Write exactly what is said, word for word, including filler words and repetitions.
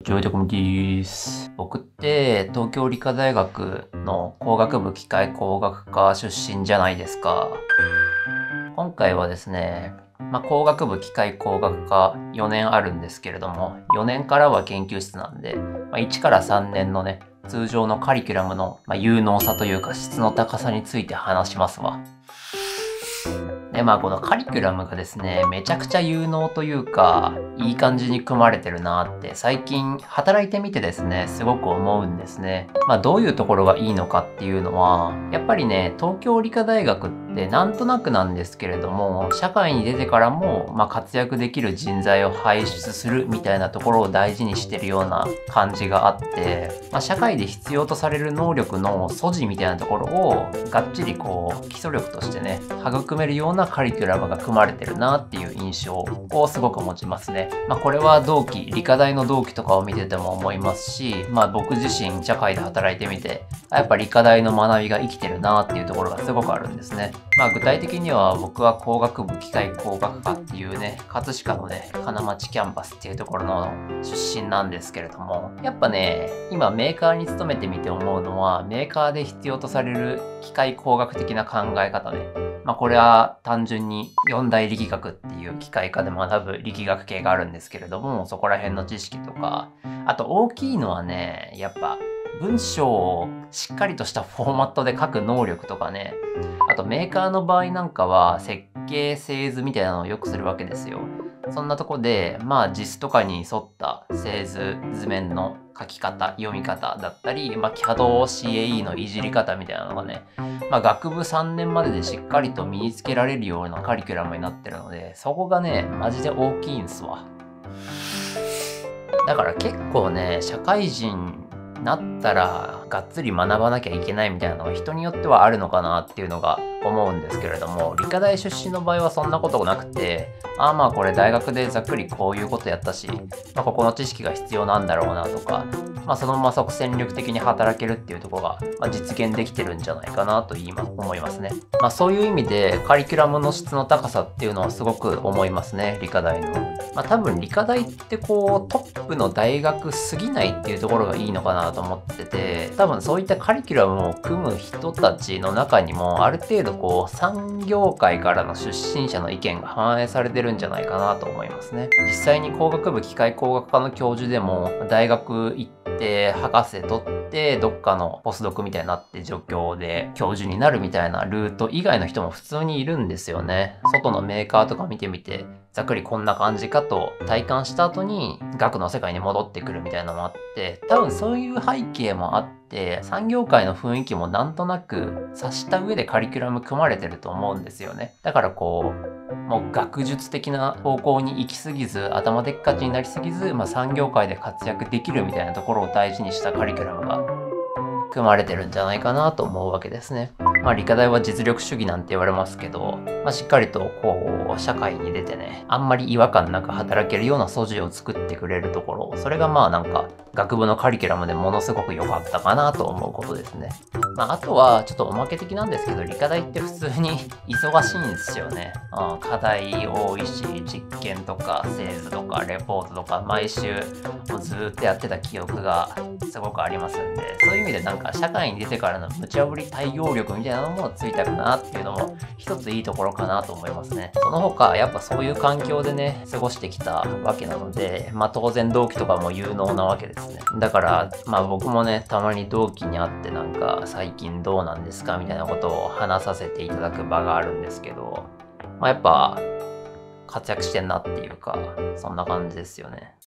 ジョイトコミでーす。僕って東京理科大学の工学部機械工学科出身じゃないですか。今回はですね、まあ、工学部機械工学科よねんあるんですけれども、よねんからは研究室なんで、まあ、いちからさんねんのね、通常のカリキュラムの、まあ、有能さというか質の高さについて話しますわ。で、まあこのカリキュラムがですね、めちゃくちゃ有能というか、いい感じに組まれてるなって最近働いてみてですね、すごく思うんですね。まあどういうところがいいのかっていうのは、やっぱりね、東京理科大学ってなんとなくなんですけれども、社会に出てからも、まあ、活躍できる人材を輩出するみたいなところを大事にしてるような感じがあって、まあ、社会で必要とされる能力の素地みたいなところをがっちりこう基礎力としてね、育めるようなカリキュラムが組まれてるなっていう印象をすごく持ちますね。まあ、これは同期、理科大の同期とかを見てても思いますし、まあ、僕自身社会で働いてみて、やっぱ理科大の学びが生きてるなっていうところがすごくあるんですね。まあ具体的には僕は工学部機械工学科っていうね、葛飾のね、金町キャンパスっていうところの出身なんですけれども、やっぱね、今メーカーに勤めてみて思うのは、メーカーで必要とされる機械工学的な考え方ね。まあこれは単純に四大力学っていう機械科で学ぶ力学系があるんですけれども、そこら辺の知識とか、あと大きいのはね、やっぱ文章をしっかりとしたフォーマットで書く能力とかね、あとメーカーの場合なんかは設計製図みたいなのをよくするわけですよ。そんなとこで、まあ ジャイエス とかに沿った製図図面の書き方、読み方だったり、まあ キャド シーエーイー のいじり方みたいなのがね、まあ学部さんねんまででしっかりと身につけられるようなカリキュラムになってるので、そこがね、マジで大きいんすわ。だから結構ね、社会人なったらがっつり学ばなきゃいけないみたいなのが人によってはあるのかなっていうのが思うんですけれども、理科大出身の場合はそんなことなくて、ああまあこれ大学でざっくりこういうことやったし、まあ、ここの知識が必要なんだろうなとか、まあ、そのまま即戦力的に働けるっていうところが、まあ、実現できてるんじゃないかなと言いま思いますね。まあそういう意味でカリキュラムの質の高さっていうのはすごく思いますね、理科大の。まあ多分理科大ってこうトップの大学すぎないっていうところがいいのかなと思ってて、多分そういったカリキュラムを組む人たちの中にもある程度こう産業界からの出身者の意見が反映されてるんじゃないかなと思いますね。実際に工学部機械工学科の教授でも大学行って博士取ってどっかのポスドクみたいになって助教で教授になるみたいなルート以外の人も普通にいるんですよね。外のメーカーとか見てみてざっくりこんな感じかと体感した後に学の世界に戻ってくるみたいなのもあって、多分そういう背景もあって産業界の雰囲気もなんとなく察した上でカリキュラム組まれてると思うんですよね。だからこうもう学術的な方向に行き過ぎず頭でっかちになりすぎず、まあ、産業界で活躍できるみたいなところを大事にしたカリキュラムが組まれてるんじゃないかなと思うわけですね。まあ理科大は実力主義なんて言われますけど、まあ、しっかりとこう社会に出てね、あんまり違和感なく働けるような素地を作ってくれるところ、それがまあなんか学部のカリキュラムでものすごく良かったかなと思うことですね。まああとはちょっとおまけ的なんですけど、理科大って普通に忙しいんですよね。うん、課題多いし、実験とか製図とかレポートとか毎週もうずーっとやってた記憶がすごくありますんで、そういう意味でなんか社会に出てからの無茶ぶり対応力みたいなのもついたかなっていうのも一ついいところかなと思いますね。その他やっぱそういう環境でね過ごしてきたわけなので、まあ当然同期とかも有能なわけですね。だからまあ僕もねたまに同期に会ってなんか最近どうなんですかみたいなことを話させていただく場があるんですけど、まあやっぱ活躍してんなっていうかそんな感じですよね。